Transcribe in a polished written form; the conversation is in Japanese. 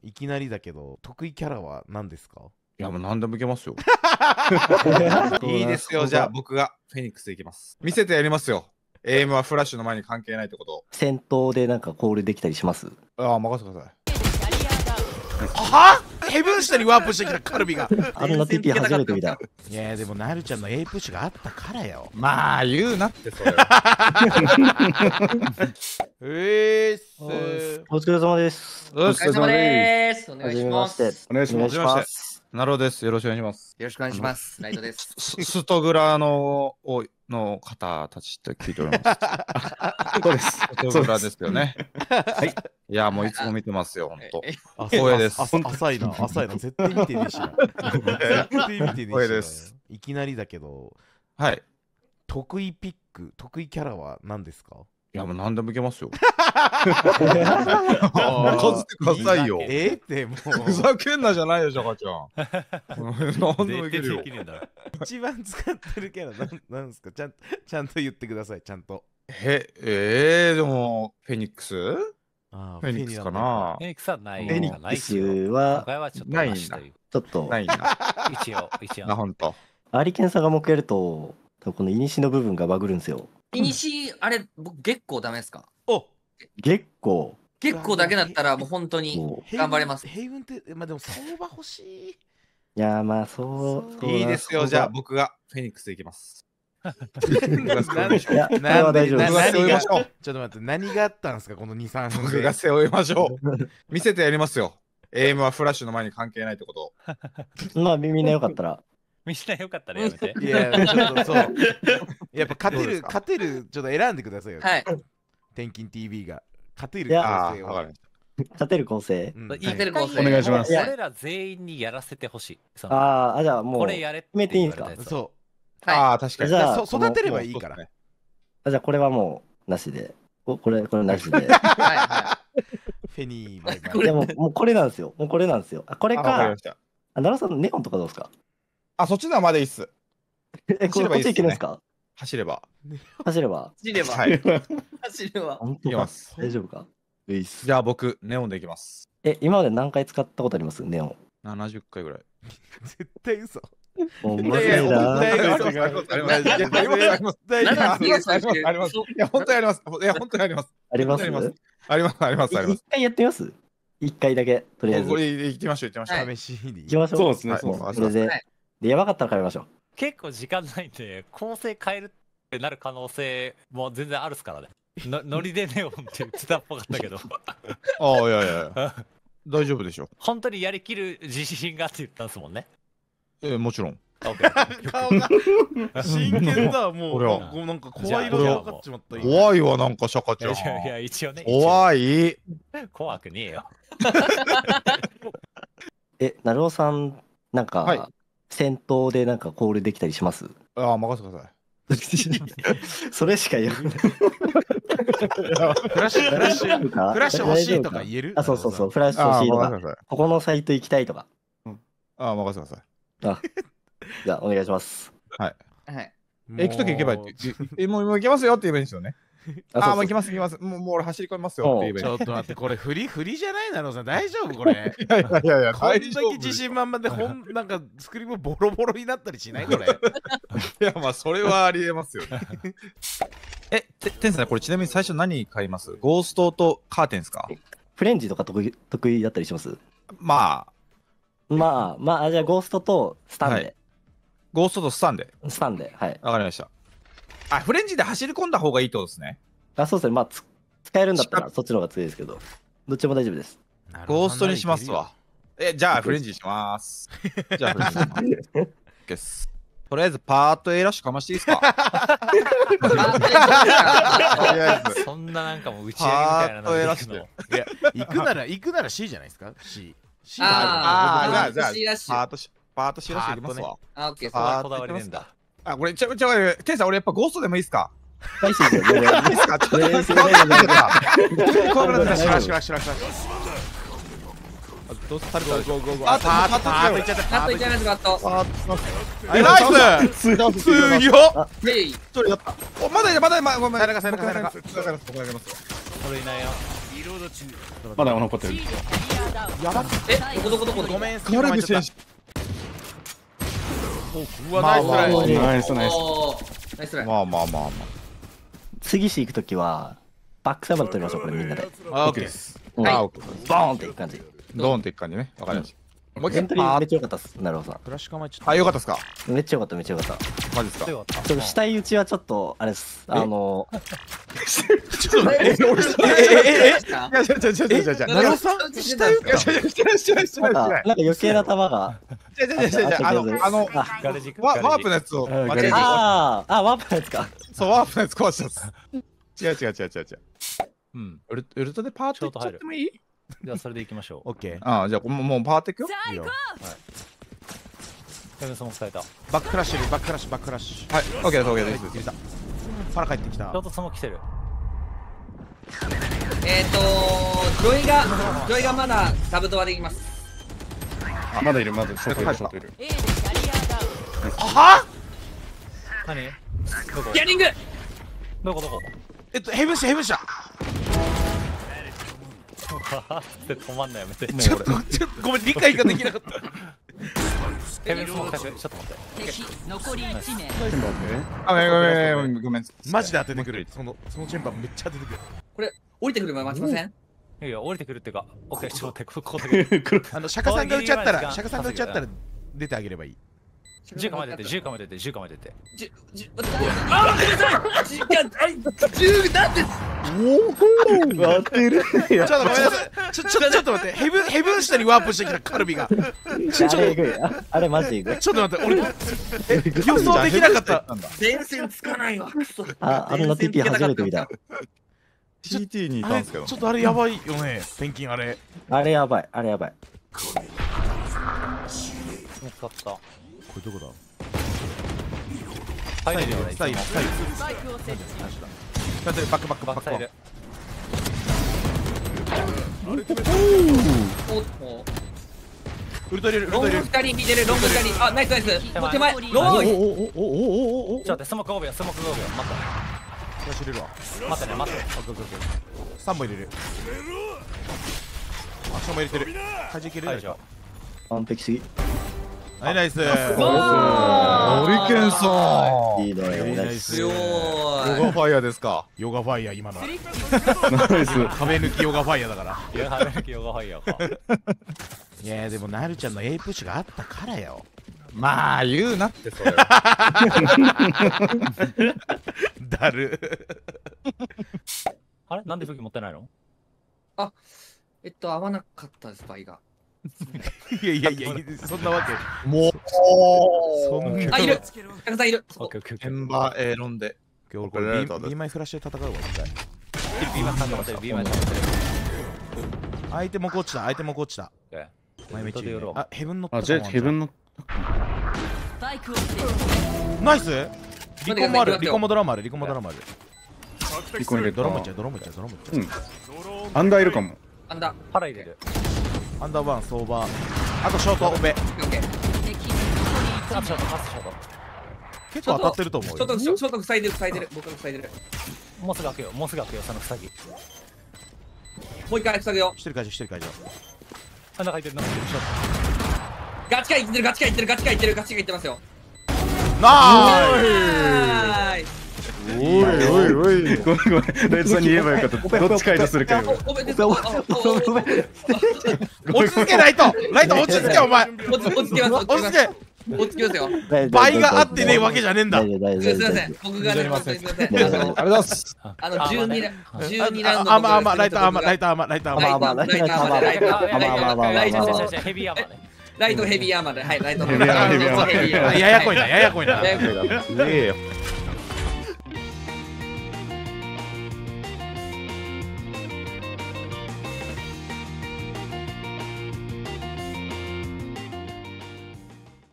いきなりだけど、得意キャラは何ですか？ いやもう何でもいけますよ。いいですよ。じゃあ僕がフェニックスでいきます。見せてやりますよ。エイムはフラッシュの前に関係ないってこと。 戦闘でなんかコールできたりします？ ああ、任せてください。 はぁ？ヘブン下にワープしてきたカルビが。 あんな TP 初めて見た。 いやでもなるちゃんの A プッシュがあったからよ。 まあ言うなってそれ。 お疲れ様です。 お疲れ様です。お願いします。 お願いします。 お願いします。 なるほどです。よろしくお願いします。 よろしくお願いします。ライトです。 ストグラの方たちって聞いております。そうです。ストグラですよね。はい。いやもういつも見てますよ、本当。光栄です。 浅いな、浅いな、絶対見てねえしな。絶対見てねえし。いきなりだけど、 はい。 得意ピック、得意キャラは何ですか？ いやもう何でもいけますよ。 任せてくださいよ。 ってもう。 ふざけんなじゃないよ、ジャカちゃん。何でもいけるよ。 一番使ってるキャラなんですか？ちゃんと言ってください、ちゃんと。 でも、フェニックス？フェニックスかな？ フェニックスはない。 フェニックスはないんだ。 ちょっと。 ないんだ。 一応。 な、ほんと。 アリケンさんが木やると、このイニシの部分がバグるんですよ。 イニシ、あれ、僕、月光ダメですか？ 月光だけだったら、もう本当に頑張れます。 平雲って、まあでも相場欲しい。 いやまあそういいですよ。じゃあ僕がフェニックスでいきます。 いや、これは大丈夫です。 僕が背負いましょう。 ちょっと待って、何があったんですかこの2、3分。 僕が背負いましょう。見せてやりますよ。エイムはフラッシュの前に関係ないってこと。 まあみんなよかったら。 みんなよかったらやめて。 いや、ちょっとそう。やっぱ勝てる、ちょっと選んでくださいよ。 はい。 転勤 TV が。勝てる構成を。 勝てる構成。 勝てる構成。 お願いします。 俺ら全員にやらせてほしい。 じゃあもうこれやれって決めていいんですか？ そう。 ああ、確かに。 じゃあ育てればいいから。 じゃあこれはもうなしで。これなしで。 はいはフェニーバイバイ。 でももうこれなんですよ。これか。奈良さんネオンとかどうですか？ あ、そっちのはまだいいっす。 こっちいけるんですか？ 走れば。 走れば。 はい。 走れば。 本当か？大丈夫か？ じゃあ僕、ネオンでいきます。 今まで何回使ったことあります？ネオン。 70回ぐらい。 絶対嘘。 面白いな。 あります。いや、本当にあります。いや、本当にあります。 あります。一回やってみます？一回だけ、とりあえず。 これ行きましょう。 試しに。 行きましょう。 そうですね。 それで、やばかったら変えましょう。 結構時間ないんで、構成変えるってなる可能性も全然あるっすからね。ノリでネオンって言ってたっぽかったけど。 ああ、いや。大丈夫でしょ。 本当にやりきる自信がって言ったんですもんね。 もちろん。 顔が真剣だ、もう。なんか怖い色が分かっちまった。 怖いわ、なんかシャカちゃん。 いや、一応ね。 怖い。 怖くねえよ。 なるおさん、なんか、戦闘でなんかコールできたりします？ ああ、任せてください。 それしか言わない。 フラッシュ欲しいとか言える？ あ、そう、フラッシュ欲しいとか。ここのサイト行きたいとか。 ああ、任せてください。 じゃあ、お願いします。 はい。 行くとき行けばいいって。もう行けますよって言えばいいんですよね。もう行きます。もう俺走り込みますよって言えばいい。 ちょっと待って、これ振りじゃないなのさん、大丈夫これ。 いや、こんだけ自信満々でなんかスクリームボロボロになったりしないこれ。 いや、まあそれはありえますよね。テンさん、これちなみに最初何買います？ゴーストとカーテンですか？ フレンジとか得意だったりします？ まあ、 じゃあゴーストとスタンで。 ゴーストとスタンで。 はい。 わかりました。あ、フレンジで走り込んだ方がいいってことですね。 そうですね。まあ、使えるんだったらそっちの方が強いですけど、どっちも大丈夫です。 ゴーストにしますわ。じゃあフレンジにします。じゃあフレンジにします。とりあえずパート A ラッシュかましていいですか？ そんななんかもう打ち合いみたいなの。 いや、 行くなら C じゃないですか？ C。 じゃあ、パート C ラッシュいきますわ。 あ、オッケー。 こだわりねえんだ。 あ、これ、テンさん、俺やっぱゴーストでもいいですか？ 大丈夫ですよ。 いいですか？ちょっとどうせ垂れたでしょ。 パートいっちゃった。 パートいっちゃいます、バット。 ナイス。強っ。 まだいる、まだいる。 背中。 それいないよ。 まだ残ってる。 やばっ。 どこごめん。 カルビ選手。 うわ、ナイスライン。 ナイスナイス。 おーナイスライン。 まあ。 次し行くときは、バックサイド取りましょう、これみんなで。 オッケーです。 うんあ、オッケー。 ボーンっていく感じ。 ドーンっていく感じね。わかりました。もう一エント回パーッリーめっちゃ良かったっす、なるほどさフラッシュ構えちゃった。 あ、よかったっすか。 ん。めっちゃ良かった、めっちゃ良かった。 マジっすか。 ちょっと死体打ちはちょっと、あれっす。 ちょっと待って。 いや、 ナロさん下打ったなんか余計な球が。 ガレジワープのやつを間違えて。 ああ、ワープのやつか。 そう、ワープのやつ壊したんです。違う。 うん。 ウルトでパーッといっちゃってもいい？ じゃあそれでいきましょう。 オッケー。 ああ、じゃあもうパーッといくよ。 いいよ。 ヘブンスも使えた。ちバッククラッシュいる、バッククラッシュ、バッククラッシュ。 はい、オッケーです、オッケーです。 入れた。パラ帰ってきたょう。どスモ来てる。 ジョイがまだカブトはできます。 まだいる、まだショートいる、ショートいる。 は何？どこ？ ギャリング。 どこ？ ヘブンした。 で止まんのやめて。 ちょっと、ごめん、理解ができなかった。 ヘブンスも使って。ちょっと待って。 残り1名。 あ、ごめん。 マジで当ててくる。そのチェンバーめっちゃ当ててくる。 これ降りてくるまで待ちません？ いや降りてくるっていうか、オッケー、ちょっと待って、ここだけ。 釈迦さんが打ち合ったら、出てあげればいい。 10構えてて、10構えてて、10構えてて。 あ、ごめんなさい。10なんで。 当てるよ。 ちょっとごめんなさい。ちょっと待って。ヘブン下にワープしてきたカルビが。 あれえぐい。あれマジえぐい。 ちょっと待って、俺予想できなかった。 電線つかないわ。くそ。 あんな TP 初めて見た。 TT にいたんですけど。 ちょっとあれやばいよね、ペンキンあれ。 あれやばい、あれやばい。 見つかった。 これどこだ？ 入れるよね。 サイド。 スパイクを設置。 バック。 バックサイド。 おっウルト入れる。 ロング2人見てる、ロング2人。あ、ナイス。もう手前、ロング。 ちょっと待って、スモーク5秒、待って。 フラッシュ入れるわ。 待って。 3本入れる。アクションも入れてる。弾ける。 完璧すぎ。 はい、ナイス。 オリケンさん。 いいね、ナイス。 強ヨガーい。 ファイヤーですか。 ヨガファイヤー今の。 ナイス。 壁抜きヨガファイヤーだから。 いや、早くヨガファイヤーか。 いやでもなるちゃんの A プッシュがあったからよ。 まあ、言うなって、それは。 だる。 あれなんで武器持ってないの？ 合わなかったです、バイが。 いや、そんなわけ。 もう、 そんな。 あ、いる。たくさんいる。 オッケーオッケーオッケー。 エンバー A ロンで。 今日これ B 枚フラッシュで戦うわ、一回。 ビーマンさんと待ってる、ビーマンさんと待ってる。 相手もこっちだ。前めちで寄ろう。 あ、ヘブンの。 あ、じゃあヘブンの。 スパイクを設置。 ナイス。リコもある。リコもドラムある。 リコ入れた。 ドラムいっちゃう。 アンダーいるかも。 アンダー。 腹入れる。 アンダーワン、ソーバー。あとショート、オペ。 オッケー。 敵あ、ショート、パスショート。 結構当たってると思うよ。 ショート塞いでる。僕が塞いでる。 もうすぐ開くよ、その塞ぎ。 もう一回塞ぐよ。 してる会場。 あ、中入ってる、ショーガチがいってますよ。 ナイス。 はーい。 おい。ごめん。ライトさんに言えばよかった。どっち解除するかよ。 おめでとう。 落ち着けライト落ち着けお前。 落ち着けますよ。 倍が合ってねえわけじゃねえんだ。 すいません。僕がね、すいません。 ありがとうございます。 12ラウンド。 ライトアーマー。 ヘビーアーマーね。 ライトヘビーアーマーで。はい、ライトヘビーアーマー。 ややこいな。 すげえよ。